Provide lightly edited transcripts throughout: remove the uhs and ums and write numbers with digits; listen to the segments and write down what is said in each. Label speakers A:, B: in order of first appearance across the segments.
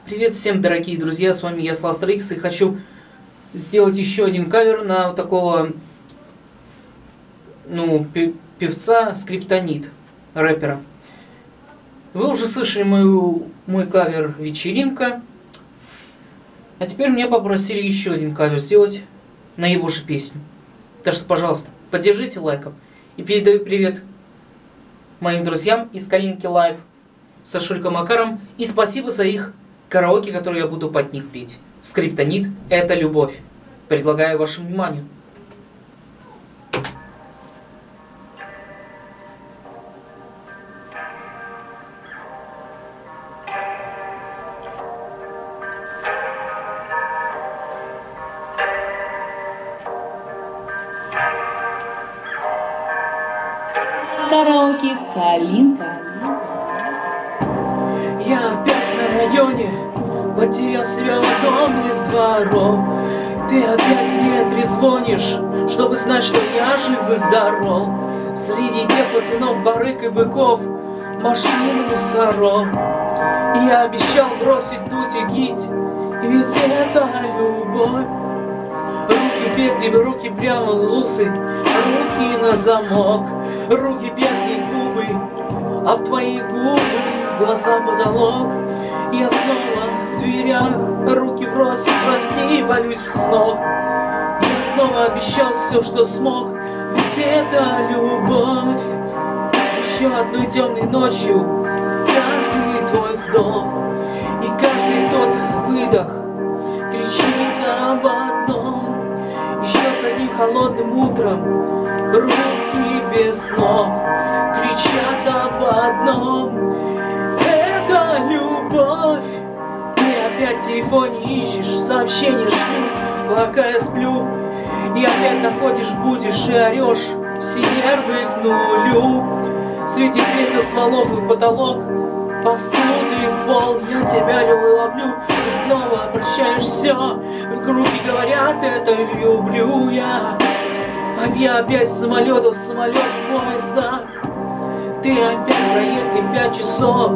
A: Привет всем, дорогие друзья, с вами я, Slaster X, и хочу сделать еще один кавер на вот такого, певца Скриптонит, рэпера. Вы уже слышали мой кавер «Вечеринка», а теперь меня попросили еще один кавер сделать на его же песню. Так что, пожалуйста, поддержите лайком. И передаю привет моим друзьям из Калинки Лайв, Сашулькой Макаром, и спасибо за их караоке, которые я буду под них петь. Скриптонит — это любовь. Предлагаю вашему вниманию.
B: Караоке Калинка.
A: Я опять на районе, потерял себя в одном из дворов. Ты опять мне трезвонишь, чтобы знать, что я жив и здоров. Среди тех пацанов, барыг и быков, машин мусоров. Я обещал бросить дуть и гить, ведь это любовь. Руки петли, руки прямо в усы, руки на замок. Руки петли, губы, об твои губы, глаза потолок. Я снова в дверях, руки врозь, прости, валюсь с ног. Я снова обещал все, что смог, ведь это любовь. Еще одной темной ночью каждый твой вздох и каждый тот выдох кричит об одном. Еще с одним холодным утром руки без слов кричат об одном. Это любовь. Ты опять в телефоне ищешь, сообщения шлю, пока я сплю. И опять находишь, будешь и орешь, все нервы к нулю. Среди кресел, стволов и потолок, посуды в пол, я тебя ловлю. И снова прощаешь все, руки говорят, это люблю я. А я опять с самолета в самолет в поездах. Ты опять в проезде 5 часов,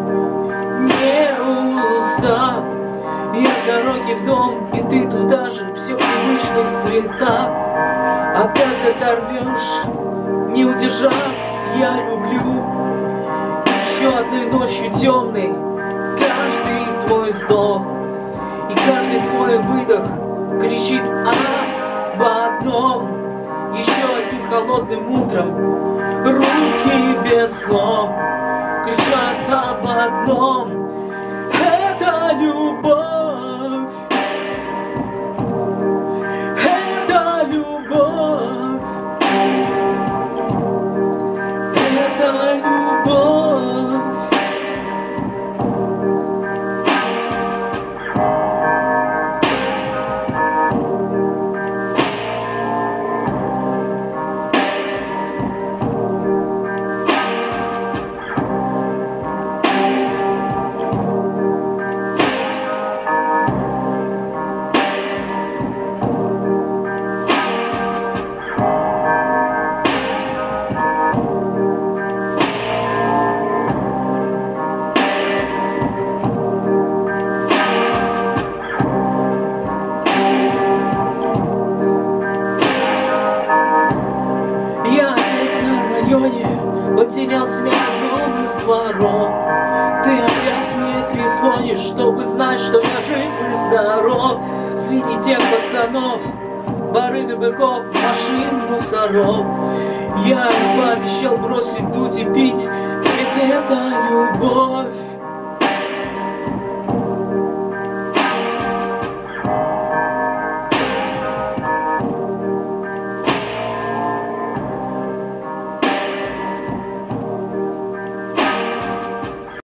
A: не устав. Я с дороги в дом, и ты туда же, все в привычных цветах. Опять оторвешь, не удержав, я люблю. Еще одной ночью темной каждый твой вздох и каждый твой выдох кричит об одном. Еще одним холодным утром руки без слов кричат об одном. Это любовь. Это любовь. Это любовь. Потерял себя в одном из дворов. Ты опять мне трезвонишь, чтобы знать, что я жив и здоров. Среди тех пацанов, барыг и быков, машин мусоров. Я пообещал бросить дуть и пить, ведь это любовь.